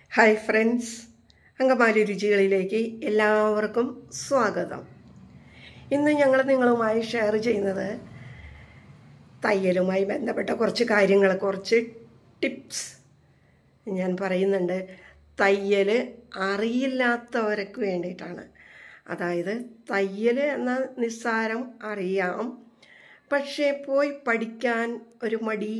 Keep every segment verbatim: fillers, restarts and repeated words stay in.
Hi friends, Angamaly രുചികളിലേക്ക് എല്ലാവർക്കും സ്വാഗതം. ഇന്ന് ഞങ്ങൾ നിങ്ങളുമായി ഷെയർ ചെയ്യുന്നത് തയ്യലുമായി ബന്ധപ്പെട്ട കുറച്ച് കാര്യങ്ങൾ, കുറച്ച് ടിപ്സ് ഞാൻ പറയുന്നുണ്ട്. തയ്യൽ അറിയില്ലാത്തവർക്ക് വേണ്ടിയിട്ടാണ്. അതായത് തയ്യൽ എന്ന നിസ്സാരം അറിയാം, പക്ഷേ പോയി പഠിക്കാൻ ഒരു മടി,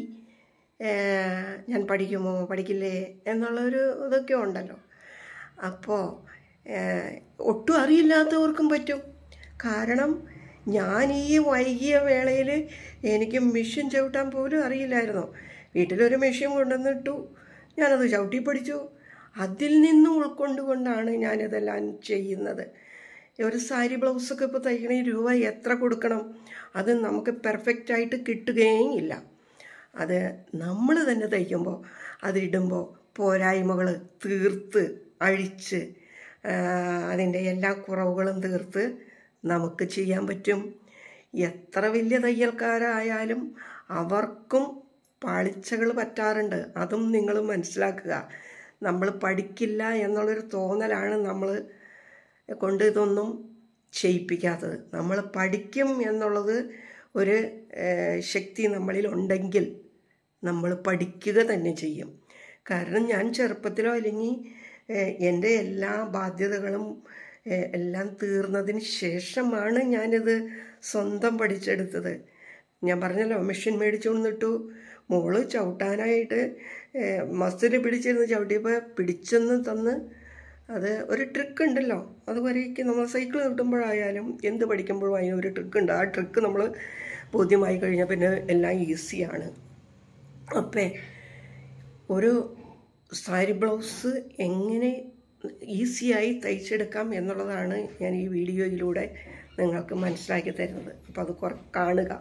ഞാൻ പഠിക്കുമോ പഠിക്കില്ലേ എന്നുള്ളൊരു ഇതൊക്കെ ഉണ്ടല്ലോ. അപ്പോൾ ഒട്ടും അറിയില്ലാത്തവർക്കും പറ്റും. കാരണം ഞാൻ ഈ വൈകിയ വേളയിൽ എനിക്ക് മെഷീൻ ചവിട്ടാൻ പോലും അറിയില്ലായിരുന്നു. വീട്ടിലൊരു മെഷീൻ കൊണ്ടുവന്നിട്ടു, ഞാനത് ചവിട്ടി പഠിച്ചു. അതിൽ നിന്ന് ഉൾക്കൊണ്ടുകൊണ്ടാണ് ഞാനിതെല്ലാം ചെയ്യുന്നത്. ഒരു സാരി ബ്ലൗസൊക്കെ ഇപ്പോൾ തയ്ക്കണ രൂപ എത്ര കൊടുക്കണം? അത് നമുക്ക് പെർഫെക്റ്റായിട്ട് കിട്ടുകയും ഇല്ല. അത് നമ്മൾ തന്നെ തയ്ക്കുമ്പോൾ അതിടുമ്പോൾ പോരായ്മകൾ തീർത്ത് അഴിച്ച് അതിൻ്റെ എല്ലാ കുറവുകളും തീർത്ത് നമുക്ക് ചെയ്യാൻ പറ്റും. എത്ര വലിയ തയ്യൽക്കാരായാലും അവർക്കും പാളിച്ചകൾ പറ്റാറുണ്ട്. അതും നിങ്ങൾ മനസ്സിലാക്കുക. നമ്മൾ പഠിക്കില്ല എന്നുള്ളൊരു തോന്നലാണ് നമ്മൾ കൊണ്ട് ഇതൊന്നും ചെയ്യിപ്പിക്കാത്തത്. നമ്മൾ പഠിക്കും എന്നുള്ളത് ഒരു ശക്തി നമ്മളിൽ ഉണ്ടെങ്കിൽ നമ്മൾ പഠിക്കുക തന്നെ ചെയ്യും. കാരണം ഞാൻ ചെറുപ്പത്തിലോ അല്ലെങ്കിൽ എൻ്റെ എല്ലാ ബാധ്യതകളും എല്ലാം തീർന്നതിന് ശേഷമാണ് ഞാനിത് സ്വന്തം പഠിച്ചെടുത്തത്. ഞാൻ പറഞ്ഞല്ലോ, മെഷീൻ മേടിച്ചു കൊണ്ടിട്ടു. മോള് ചവിട്ടാനായിട്ട് മസിൽ പിടിച്ചിരുന്ന് ചവിട്ടിയപ്പോൾ പിടിച്ചെന്ന് തന്ന്. അത് ഒരു ട്രിക്ക് ഉണ്ടല്ലോ, അതുവരേക്ക് നമ്മൾ സൈക്കിൾ കിട്ടുമ്പോഴായാലും എന്ത് പഠിക്കുമ്പോഴും അതിനൊരു ട്രിക്കുണ്ട്. ആ ട്രിക്ക് നമ്മൾ ബോധ്യമായി കഴിഞ്ഞാൽ പിന്നെ എല്ലാം ഈസിയാണ്. അപ്പോൾ ഒരു സാരി ബ്ലൗസ് എങ്ങനെ ഈസിയായി തയ്ച്ചെടുക്കാം എന്നുള്ളതാണ് ഞാൻ ഈ വീഡിയോയിലൂടെ നിങ്ങൾക്ക് മനസ്സിലാക്കി തരുന്നത്. അപ്പോൾ അത് കുറ കാണുക.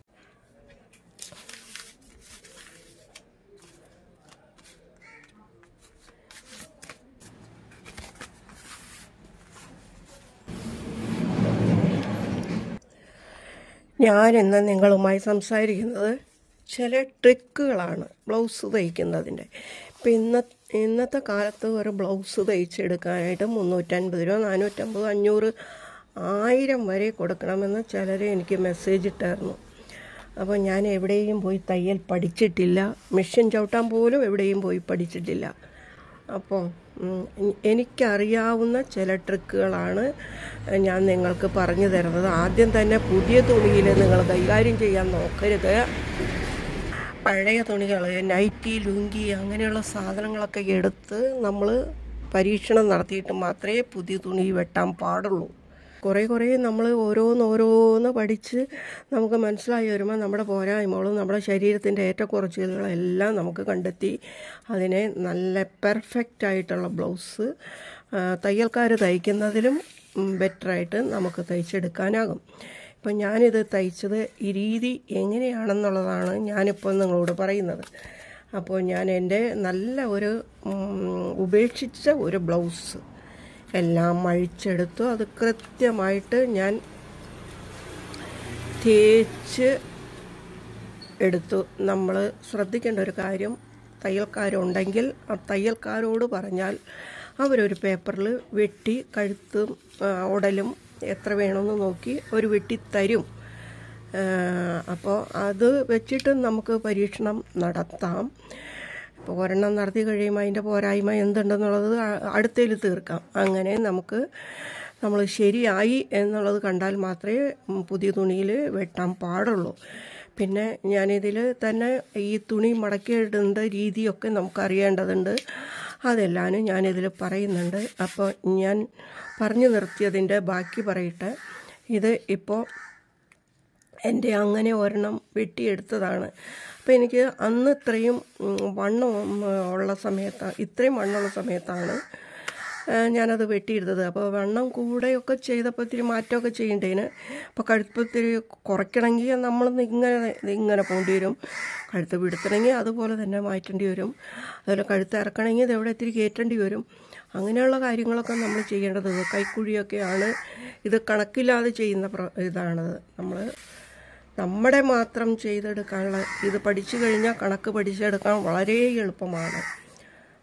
ഞാനിന്ന് നിങ്ങളുമായി സംസാരിക്കുന്നത് ചില ട്രിക്കുകളാണ് ബ്ലൗസ് തയ്ക്കുന്നതിൻ്റെ. ഇപ്പം ഇന്ന ഇന്നത്തെ കാലത്ത് ഒരു ബ്ലൗസ് തയ്ച്ചെടുക്കാനായിട്ട് മുന്നൂറ്റൻപത് രൂപ, നാനൂറ്റമ്പത്, അഞ്ഞൂറ്, ആയിരം വരെ കൊടുക്കണമെന്ന് ചിലർ എനിക്ക് മെസ്സേജ് ഇട്ടായിരുന്നു. അപ്പോൾ ഞാൻ എവിടെയും പോയി തയ്യൽ പഠിച്ചിട്ടില്ല, മെഷീൻ ചവിട്ടാൻ പോലും എവിടെയും പോയി പഠിച്ചിട്ടില്ല. അപ്പോൾ എനിക്കറിയാവുന്ന ചില ട്രിക്കുകളാണ് ഞാൻ നിങ്ങൾക്ക് പറഞ്ഞു തരുന്നത്. ആദ്യം തന്നെ പുതിയ തുണിയിൽ നിങ്ങൾ കൈകാര്യം ചെയ്യാൻ നോക്കരുത്. പഴയ തുണികൾ, നൈറ്റി, ലുങ്കി അങ്ങനെയുള്ള സാധനങ്ങളൊക്കെ എടുത്ത് നമ്മൾ പരീക്ഷണം നടത്തിയിട്ട് മാത്രമേ പുതിയ തുണി വെട്ടാൻ പാടുള്ളൂ. കുറേ കുറേ നമ്മൾ ഓരോന്ന് ഓരോന്ന് പഠിച്ച് നമുക്ക് മനസ്സിലായി വരുമ്പോൾ നമ്മുടെ പോരായ്മകളും നമ്മുടെ ശരീരത്തിൻ്റെ ഏറ്റക്കുറച്ചിലുകളെല്ലാം നമുക്ക് കണ്ടെത്തി അതിനെ നല്ല പെർഫെക്റ്റ് ആയിട്ടുള്ള ബ്ലൗസ് തയ്യൽക്കാർ തയ്ക്കുന്നതിലും ബെറ്ററായിട്ട് നമുക്ക് തയ്ച്ചെടുക്കാനാകും. ഇപ്പം ഞാനിത് തയ്ച്ചത് ഈ രീതി എങ്ങനെയാണെന്നുള്ളതാണ് ഞാനിപ്പോൾ നിങ്ങളോട് പറയുന്നത്. അപ്പോൾ ഞാൻ എൻ്റെ നല്ല ഒരു ഉപേക്ഷിച്ച ഒരു ബ്ലൗസ് എല്ലാം അഴിച്ചെടുത്തു. അത് കൃത്യമായിട്ട് ഞാൻ തേച്ച് എടുത്തു. നമ്മൾ ശ്രദ്ധിക്കേണ്ട ഒരു കാര്യം, തയ്യൽക്കാരുണ്ടെങ്കിൽ ആ തയ്യൽക്കാരോട് പറഞ്ഞാൽ അവരൊരു പേപ്പറിൽ വെട്ടി കഴുത്തും ഉടലും എത്ര വേണമെന്ന് നോക്കി ഒരു വെട്ടി തരും. അപ്പോൾ അത് വെച്ചിട്ട് നമുക്ക് പരീക്ഷണം നടത്താം. ഇപ്പോൾ ഒരെണ്ണം നടത്തി കഴിയുമ്പോൾ അതിൻ്റെ പോരായ്മ എന്തുണ്ടെന്നുള്ളത് അടുത്തതിൽ തീർക്കാം. അങ്ങനെ നമുക്ക് നമ്മൾ ശരിയായി എന്നുള്ളത് കണ്ടാൽ മാത്രമേ പുതിയ തുണിയിൽ വെട്ടാൻ പാടുള്ളൂ. പിന്നെ ഞാനിതിൽ തന്നെ ഈ തുണി മടക്കിയിടുന്ന രീതിയൊക്കെ നമുക്കറിയേണ്ടതുണ്ട്. അതെല്ലാം ഞാനിതിൽ പറയുന്നുണ്ട്. അപ്പോൾ ഞാൻ പറഞ്ഞു നിർത്തിയതിൻ്റെ ബാക്കി പറയട്ടെ. ഇത് ഇപ്പോൾ എൻ്റെ അങ്ങനെ ഒരെണ്ണം വെട്ടിയെടുത്തതാണ്. അപ്പോൾ എനിക്ക് അന്ന് ഇത്രയും വണ്ണം ഉള്ള സമയത്താണ് ഇത്രയും വണ്ണമുള്ള സമയത്താണ് ഞാനത് വെട്ടിയെടുത്തത്. അപ്പോൾ വണ്ണം കൂടെയൊക്കെ ചെയ്തപ്പോൾ ഇത്തിരി മാറ്റമൊക്കെ ചെയ്യേണ്ടതിന് അപ്പോൾ കഴുപ്പത്തിരി കുറയ്ക്കണമെങ്കിൽ നമ്മൾ ഇങ്ങനെ ഇങ്ങനെ പോകേണ്ടി വരും. കഴുത്ത് പിടുത്തണമെങ്കിൽ അതുപോലെ തന്നെ മാറ്റേണ്ടി വരും. അതുപോലെ കഴുത്ത് ഇറക്കണമെങ്കിൽ ഇത് എവിടെ ഇത്തിരി കയറ്റേണ്ടി വരും. അങ്ങനെയുള്ള കാര്യങ്ങളൊക്കെ നമ്മൾ ചെയ്യേണ്ടത്. കൈക്കുഴിയൊക്കെയാണ് ഇത് കണക്കില്ലാതെ ചെയ്യുന്ന പ്ര ഇതാണത് നമ്മൾ നമ്മുടെ മാത്രം ചെയ്തെടുക്കാനുള്ള ഇത് പഠിച്ചു കഴിഞ്ഞാൽ കണക്ക് പഠിച്ചെടുക്കാൻ വളരെ എളുപ്പമാണ്.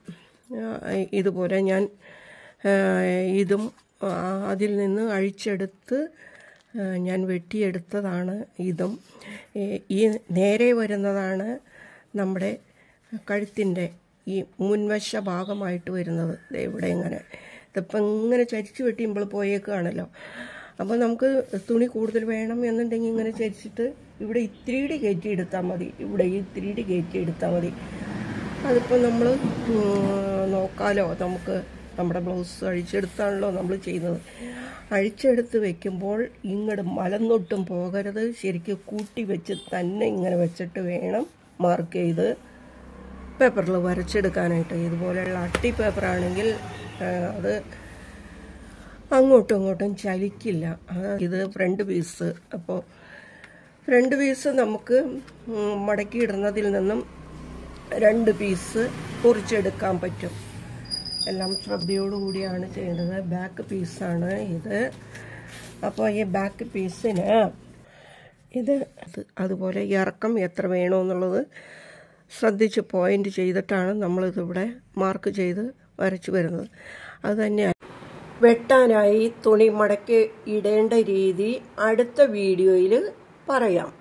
ഇതുപോലെ ഞാൻ ഇതും അതിൽ നിന്ന് അഴിച്ചെടുത്ത് ഞാൻ വെട്ടിയെടുത്തതാണ്. ഇതും ഈ നേരെ വരുന്നതാണ് നമ്മുടെ കഴുത്തിൻ്റെ ഈ മുൻവശ ഭാഗമായിട്ട് വരുന്നത്. ഇവിടെ ഇങ്ങനെ ഇതിപ്പം ഇങ്ങനെ ചരിച്ച് വെട്ടിയുമ്പോൾ പോയേക്കുകയാണല്ലോ. അപ്പോൾ നമുക്ക് തുണി കൂടുതൽ വേണം എന്നുണ്ടെങ്കിൽ ഇങ്ങനെ ചരിച്ചിട്ട് ഇവിടെ ഇത്തിരി കയറ്റി എടുത്താൽ മതി. ഇവിടെ ഇത്തിരി കയറ്റി എടുത്താൽ മതി. അതിപ്പോൾ നമ്മൾ നോക്കാലോ, നമുക്ക് നമ്മുടെ ബ്ലൗസ് അഴിച്ചെടുത്താണല്ലോ നമ്മൾ ചെയ്യുന്നത്. അഴിച്ചെടുത്ത് വെക്കുമ്പോൾ ഇങ്ങോട്ട് മലന്നൊട്ടും പോകരുത്. ശരിക്കും കൂട്ടി വെച്ച് തന്നെ ഇങ്ങനെ വെച്ചിട്ട് വേണം മാർക്ക് ചെയ്ത് പേപ്പറിൽ വരച്ചെടുക്കാനായിട്ട്. ഇതുപോലെയുള്ള അട്ടി പേപ്പറാണെങ്കിൽ അത് അങ്ങോട്ടും ഇങ്ങോട്ടും ചലിക്കില്ല. ഇത് ഫ്രണ്ട് പീസ്. അപ്പോൾ ഫ്രണ്ട് പീസ് നമുക്ക് മടക്കിയിടുന്നതിൽ നിന്നും രണ്ട് പീസ് മുറിച്ചെടുക്കാൻ പറ്റും. എല്ലാം ശ്രദ്ധയോടുകൂടിയാണ് ചെയ്യേണ്ടത്. ബാക്ക് പീസാണ് ഇത്. അപ്പോൾ ഈ ബാക്ക് പീസിന് ഇത് അതുപോലെ ഇറക്കം എത്ര വേണമെന്നുള്ളത് ശ്രദ്ധിച്ച് പോയിൻ്റ് ചെയ്തിട്ടാണ് നമ്മളിതിവിടെ മാർക്ക് ചെയ്ത് വരച്ചു വരുന്നത്. അതുതന്നെയാണ് വെട്ടാനായി തുണി മടക്കി ഇടേണ്ട രീതി അടുത്ത വീഡിയോയിൽ പറയാം.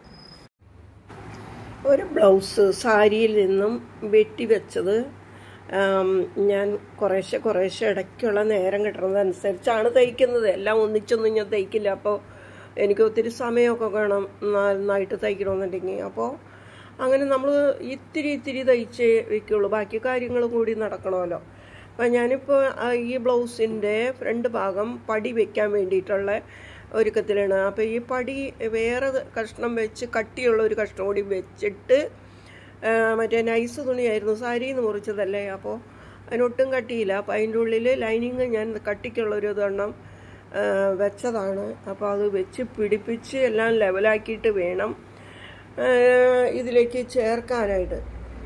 ഒരു ബ്ലൗസ് സാരിയിൽ നിന്നും വെട്ടി വെച്ചത് ഞാൻ കുറേശ്ശെ കുറേശ്ശെ ഇടയ്ക്കുള്ള നേരം കിട്ടുന്നതനുസരിച്ചാണ് തയ്ക്കുന്നത്. എല്ലാം ഒന്നിച്ചൊന്നും ഞാൻ തയ്ക്കില്ല. അപ്പോൾ എനിക്ക് ഒത്തിരി സമയമൊക്കെ വേണം നന്നായിട്ട് തയ്ക്കണമെന്നുണ്ടെങ്കിൽ. അപ്പോൾ അങ്ങനെ നമ്മൾ ഇത്തിരി ഇത്തിരി തയ്ച്ച് വയ്ക്കുള്ളൂ. ബാക്കി കാര്യങ്ങളും കൂടി നടക്കണമല്ലോ. അപ്പം ഞാനിപ്പോൾ ഈ ബ്ലൗസിൻ്റെ ഫ്രണ്ട് ഭാഗം പടി വയ്ക്കാൻ വേണ്ടിയിട്ടുള്ള ഒരുക്കത്തിലാണ്. അപ്പോൾ ഈ പടി വേറെ കഷ്ണം വെച്ച് കട്ടിയുള്ള ഒരു കഷ്ണം കൂടി വെച്ചിട്ട്, മറ്റേ നൈസ് തുണിയായിരുന്നു, സാരിയിൽ നിന്ന് മുറിച്ചതല്ലേ, അപ്പോൾ അതിനൊട്ടും കട്ടിയില്ല. അപ്പോൾ അതിൻ്റെ ഉള്ളിൽ ലൈനിങ് ഞാൻ കട്ടിക്കുള്ളൊരു ഇതെണ്ണം വെച്ചതാണ്. അപ്പോൾ അത് വെച്ച് പിടിപ്പിച്ച് എല്ലാം ലെവലാക്കിയിട്ട് വേണം ഇതിലേക്ക് ചേർക്കാനായിട്ട്.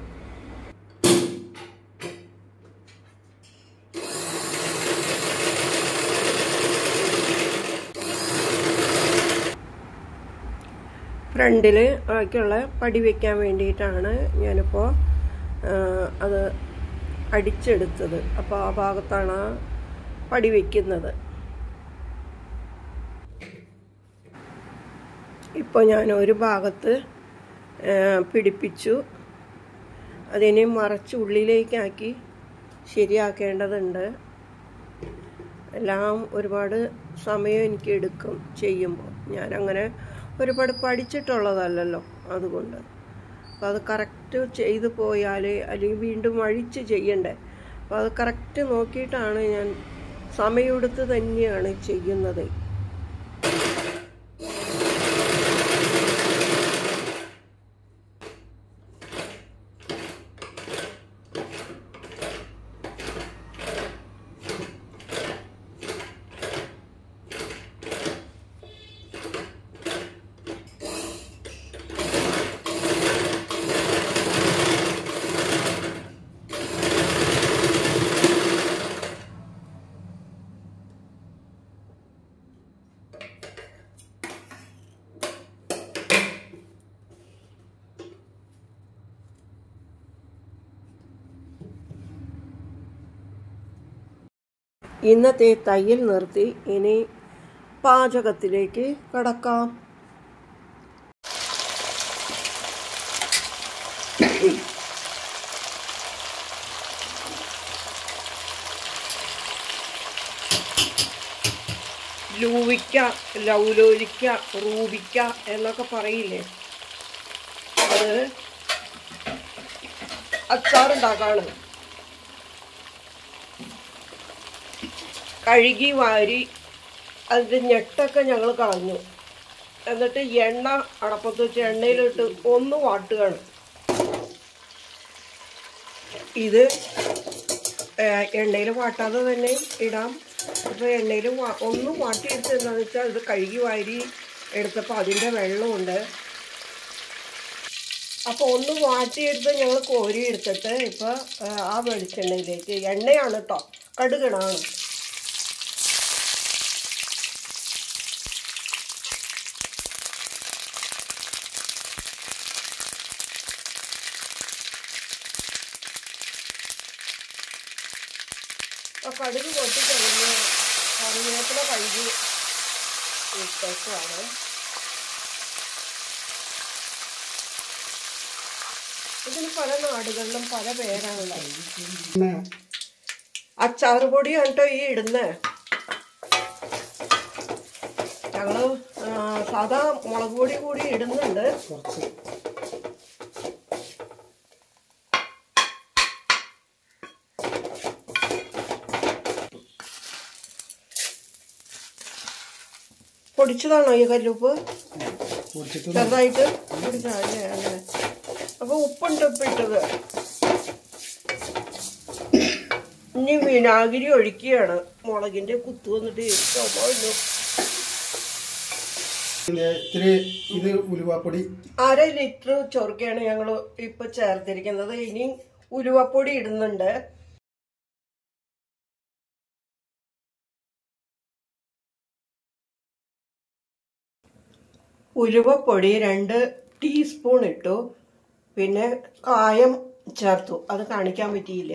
ഫ്രണ്ടിൽ ഒക്കെയുള്ള പടി വയ്ക്കാൻ വേണ്ടിയിട്ടാണ് ഞാനിപ്പോൾ അത് അടിച്ചെടുത്തത്. അപ്പോൾ ആ ഭാഗത്താണ് പടി വയ്ക്കുന്നത്. ഇപ്പോൾ ഞാൻ ഒരു ഭാഗത്ത് പിടിപ്പിച്ചു. അതിനെ മറച്ച് ഉള്ളിലേക്കാക്കി ശരിയാക്കേണ്ടതുണ്ട്. എല്ലാം ഒരുപാട് സമയം എനിക്ക് എടുക്കും ചെയ്യുമ്പോൾ. ഞാനങ്ങനെ ഒരുപാട് പഠിച്ചിട്ടുള്ളതല്ലല്ലോ, അതുകൊണ്ട്. അപ്പോൾ അത് കറക്റ്റ് ചെയ്തു പോയാൽ അല്ലെങ്കിൽ വീണ്ടും അഴിച്ച് ചെയ്യണ്ടേ. അപ്പോൾ അത് കറക്റ്റ് നോക്കിയിട്ടാണ് ഞാൻ സമയമെടുത്ത് തന്നെയാണ് ചെയ്യുന്നത്. ഇന്നത്തെ തയ്യൽ നിർത്തി ഇനി പാചകത്തിലേക്ക് കടക്കാം. ലൂവിക്ക, ലൗലോലിക്ക, റൂബിക്ക എന്നൊക്കെ പറയില്ലേ, അത് അച്ചാറുണ്ടാക്കാണ്. കഴുകി വാരി അതിൻ്റെ ഞെട്ടൊക്കെ ഞങ്ങൾ കളഞ്ഞു. എന്നിട്ട് എണ്ണ അടപ്പത്ത് വെച്ച് എണ്ണയിലിട്ട് ഒന്ന് വാട്ടുകയാണ്. ഇത് എണ്ണയിൽ വാട്ടാതെ തന്നെ ഇടാം. അപ്പോൾ എണ്ണയിൽ ഒന്ന് വാട്ടിയെടുത്ത് എന്താണെന്ന് വെച്ചാൽ ഇത് കഴുകി വാരി എടുത്തപ്പോൾ അതിൻ്റെ വെള്ളമുണ്ട്. അപ്പോൾ ഒന്ന് വാട്ടിയെടുത്ത് ഞങ്ങൾ കോരി എടുത്തിട്ട് ഇപ്പോൾ ആ വെളിച്ചെണ്ണയിലേക്ക്, എണ്ണയാണ് കേട്ടോ, കടുകണാണ്. ആ കടുക് പൊട്ടിക്കഴിഞ്ഞ് കറിവേപ്പില കഴുകി ഇട്ടേക്കാണ്. ഇതിന് പല നാടുകളിലും പല പേരാണുള്ളത്. അച്ചാറ് പൊടിയാണ് കേട്ടോ ഈ ഇടുന്നത്. ഞങ്ങള് സാധാ മുളക് പൊടി കൂടി ഇടുന്നുണ്ട്. പൊടിച്ചതാണോ ഈ കല്ലുപ്പ്? ചെറുതായിട്ട് പൊടിച്ചതല്ലേ? അങ്ങനെ അപ്പൊ ഉപ്പുണ്ട് ഉപ്പിട്ടത്. ഇനി വിനാഗിരി ഒഴിക്കുകയാണ്. മുളകിന്റെ കുത്തു വന്നിട്ട് അര ലിറ്റർ ചൊറുക്കയാണ് ഞങ്ങൾ ഇപ്പൊ ചേർത്തിരിക്കുന്നത്. ഇനി ഉലുവപ്പൊടി ഇടുന്നുണ്ട്. ഉലുവപ്പൊടി രണ്ട് ടീസ്പൂൺ ഇട്ടു. പിന്നെ കായം ചേർത്തു. അത് കാണിക്കാൻ പറ്റിയില്ല.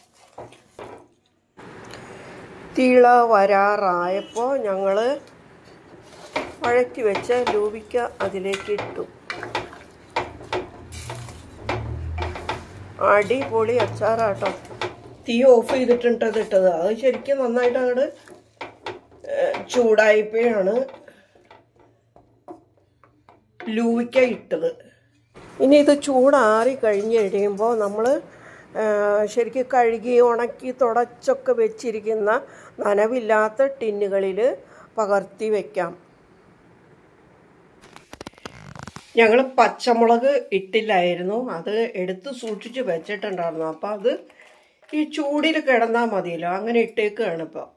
തിള വരാറായപ്പോൾ ഞങ്ങൾ വഴറ്റി വെച്ച ലൂവിക്ക അതിലേക്ക് ഇട്ടു. അടിപൊളി അച്ചാറാട്ടോ. തീ ഓഫ് ചെയ്തിട്ടുണ്ട് ഇട്ടത്. അത് ശരിക്കും നന്നായിട്ട് അങ്ങോട്ട് ചൂടായപ്പോഴാണ് ലൂവിക്ക ഇട്ടത്. ഇനി ഇത് ചൂടാറി കഴിഞ്ഞ് കഴിയുമ്പോൾ നമ്മൾ ശരിക്കും കഴുകി ഉണക്കി തുടച്ചൊക്കെ വെച്ചിരിക്കുന്ന നനവില്ലാത്ത ടിന്നുകളിൽ പകർത്തി വയ്ക്കാം. ഞങ്ങൾ പച്ചമുളക് ഇട്ടില്ലായിരുന്നു. അത് എടുത്ത് സൂക്ഷിച്ച് വെച്ചിട്ടുണ്ടായിരുന്നു. അപ്പോൾ അത് ഈ ചൂടിൽ കിടന്നാൽ മതിയല്ലോ. അങ്ങനെ ഇട്ടേക്കാണ് ഇപ്പോൾ.